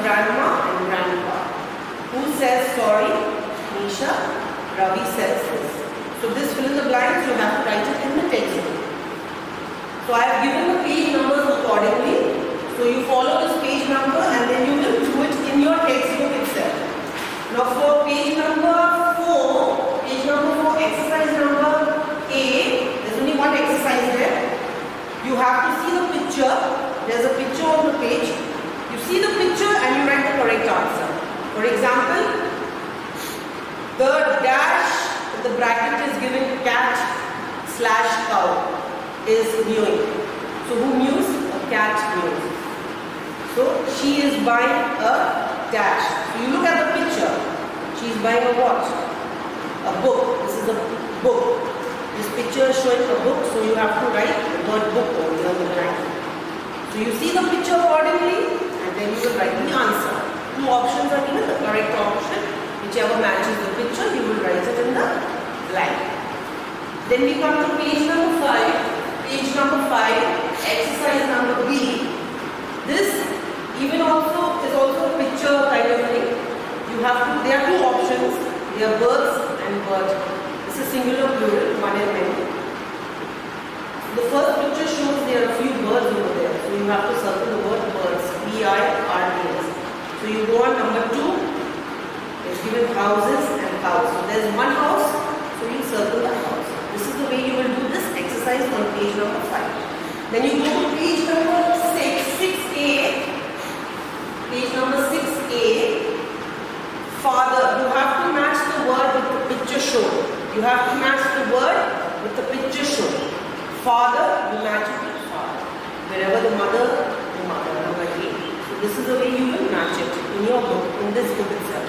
grandma and grandpa. Who says sorry? Nisha. Ravi says this. So this fill in the blanks you have to write it in the textbook. So I have given the page numbers accordingly. So you follow this page number and then you will do it in your textbook itself. Now for page number 4, exercise number A, there's only one exercise there. You have to see the picture. There's a picture on the page. You see the picture and you write the correct answer. For example, the dash, the bracket is given cat/cow is mewing. So who mews? A cat mews. So she is buying a dash. So you look at the picture. She is buying a what? A book. This is a book. This picture is showing a book, so you have to write the word book over here on the blank. So you see the picture accordingly and then you will write the answer. 2 options are given, the correct option, whichever matches the picture, you will write it in the blank. Then we come to page number 5. Page number 5, exercise number B. This even also is also a picture kind of thing. You have to, there are 2 options. They are birds and bird. This is singular plural, one and many. The first picture shows there are a few birds over there. So you have to circle the word birds. B-I-R-D-S. So you go on number 2. It's given houses and cows. So there's one house. So you circle the house. This is the way you will do this exercise on page number 5. Then you go to page number 6A. Page number 6A. Father. You have to match the word with the picture shown. You have to match the word with the picture shown. Father, you match it with father. Wherever the mother, number 8. So this is the way you will match it in your book, in this book itself.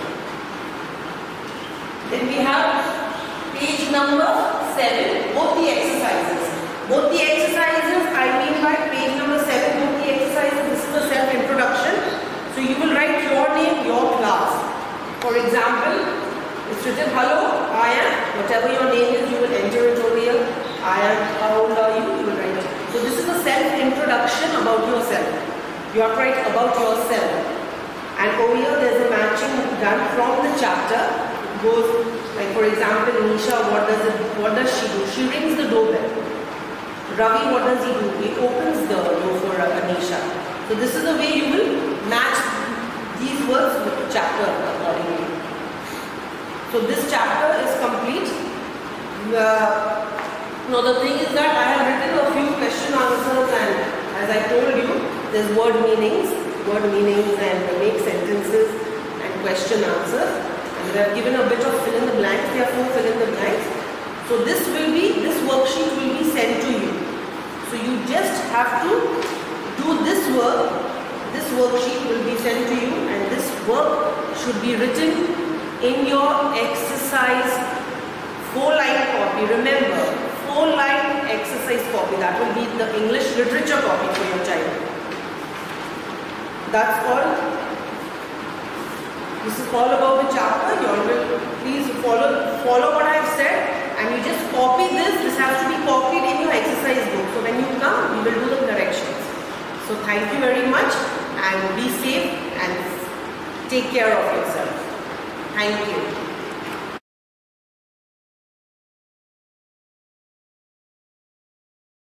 Then we have page number 7, both the exercises. Both the exercises, I mean by page number 7, both the exercises, this is a self-introduction. So you will write your name, your class. For example, it's written, hello, I am, whatever your name is, you will enter it over here. I am, how old are you? You will write it. So this is a self-introduction about yourself. You have to write about yourself. And over here there's a matching done from the chapter. It goes, like for example, Nisha, what does she do? She rings the doorbell. Ravi, what does he do? He opens the door for Anisha. So this is the way you will match these words with the chapter accordingly. So this chapter is complete. Now the thing is that I have written a few question answers, and as I told you, there's word meanings and make sentences and question answers. And I have given a bit of fill in the blanks. There are 4 fill in the blanks. So this worksheet will be sent to you. So you just have to do this work. This worksheet will be sent to you, and this work should be written in your exercise 4-line copy. Remember, 4-line exercise copy. That will be the English literature copy for your child. That's all. This is all about the chapter. You all will please follow what I have said, and you just copy this. This has to be copied in your exercise book. So when you come, we will do the corrections. So thank you very much, and be safe and take care of yourself. Thank you.